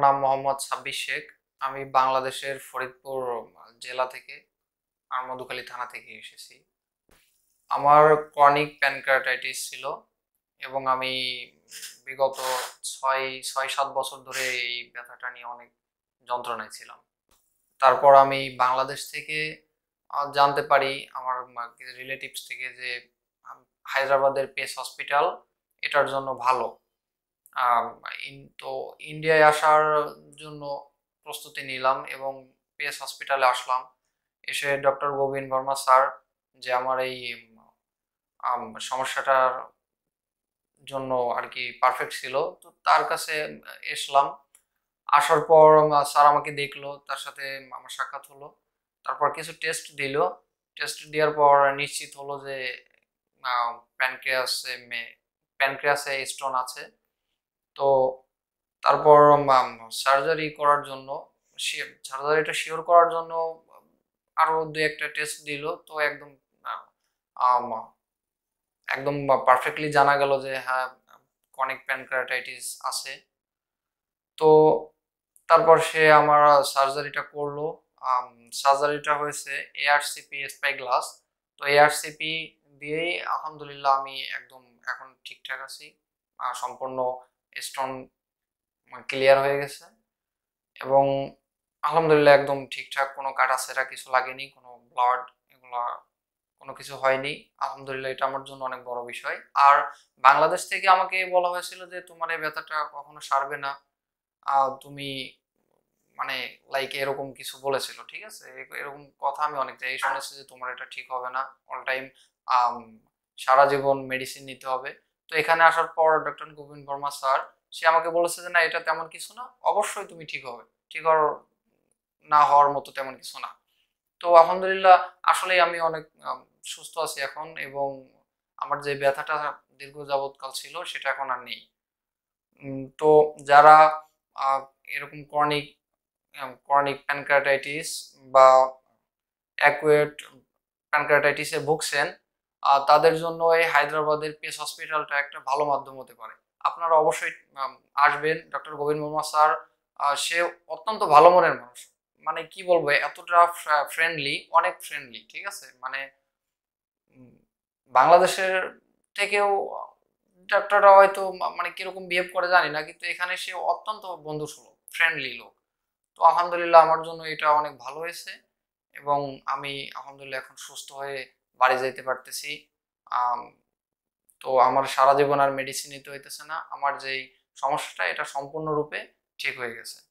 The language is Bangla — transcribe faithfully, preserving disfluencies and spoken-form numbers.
নাম মোহাম্মদ সাব্বির শেখ। আমি বাংলাদেশের ফরিদপুর জেলা থেকে আর মধুখালী থানা থেকে এসেছি। আমার ক্রনিক প্যানক্রিয়াটাইটিস ছিল এবং আমি বিগত ছয় ছয় সাত বছর ধরে এই ব্যথাটা নিয়ে অনেক যন্ত্রণায় ছিলাম। তারপর আমি বাংলাদেশ থেকে জানতে পারি আমার রিলেটিভস থেকে যে হায়দ্রাবাদের পেস হসপিটাল এটার জন্য ভালো। তো ইন্ডিয়ায় আসার জন্য প্রস্তুতি নিলাম এবং পেস হসপিটালে আসলাম। এসে ডক্টর গোবিন্দ বর্মা স্যার, যে আমার এই সমস্যাটার জন্য আর কি পারফেক্ট ছিল, তো তার কাছে এসলাম। আসার পর স্যার আমাকে দেখলো, তার সাথে আমার সাক্ষাৎ হলো। তারপর কিছু টেস্ট দিল। টেস্ট দেওয়ার পর নিশ্চিত হলো যে প্যানক্রিয়াসে প্যানক্রিয়াসে স্টোন আছে। তো তারপর সার্জারি করার জন্য সার্জারিটা শিওর করার জন্য আরো দুই একটা টেস্ট দিল। তো একদম একদম পারফেক্টলি জানা গেল যে হ্যাঁ, ক্রনিক প্যানক্রিয়াটাইটিস আছে। তো তারপর সে আমার সার্জারিটা করলো। সার্জারিটা হয়েছে এআরসিপি স্পাইগ্লাস। তো এআরসিপি দিয়েই আলহামদুলিল্লাহ আমি একদম এখন ঠিকঠাক আছি। সম্পূর্ণ স্টোন ক্লিয়ার হয়ে গেছে এবং আলহামদুলিল্লাহ একদম ঠিকঠাক, কোনো কাটাছেঁড়া কিছু লাগেনি, কোনো ব্লাড এগুলা কোনো কিছু হয়নি। আলহামদুলিল্লাহ, এটা আমার জন্য অনেক বড় বিষয়। আর বাংলাদেশ থেকে আমাকে বলা হয়েছিল যে তোমার এই ব্যথাটা কখনো সারবে না, তুমি মানে লাইক এরকম কিছু বলেছিল, ঠিক আছে। এরকম কথা আমি অনেক জায়গায় শুনেছি যে তোমার এটা ঠিক হবে না, অল টাইম সারা জীবন মেডিসিন নিতে হবে। তো এখানে আসার পর ডক্টর গোবিন্দ বর্মা স্যার সে আমাকে বলেছে যে না, এটা তেমন কিছু না, অবশ্যই তুমি ঠিক হবে, ঠিক না হওয়ার মতো তেমন কিছু না। তো আলহামদুলিল্লাহ, আসলে আমি অনেক সুস্থ আছি এখন এবং আমার যে ব্যথাটা দীর্ঘ যাবৎকাল ছিল সেটা এখন আর নেই। তো যারা এরকম ক্রনিক ক্রনিক প্যানক্রিয়াটাইটিস বা অ্যাকুয়েট প্যানক্রিয়াটাইটিসে ভুগছেন, তাদের জন্য এই হায়দ্রাবাদের পেস হসপিটালটা একটা ভালো মাধ্যম হতে পারে। আপনারা অবশ্যই আসবেন। ডক্টর গোবিন্দ বর্মা স্যার সে অত্যন্ত ভালো মনের মানুষ, মানে কি বলবো, এতটা ফ্রেন্ডলি, অনেক ফ্রেন্ডলি, ঠিক আছে। মানে বাংলাদেশের থেকেও ডাক্তাররা হয়তো মানে কিরকম বিহেভ করে জানি না, কিন্তু এখানে সে অত্যন্ত বন্ধুসুলভ, ফ্রেন্ডলি লোক। তো আলহামদুলিল্লাহ, আমার জন্য এটা অনেক ভালো হয়েছে এবং আমি আলহামদুলিল্লাহ এখন সুস্থ হয়ে বাড়ি যেতে পারতেছি। তো আমার সারা জীবন আর মেডিসিন নিতে হইতেছে না। আমার যেই সমস্যাটা এটা সম্পূর্ণরূপে ঠিক হয়ে গেছে।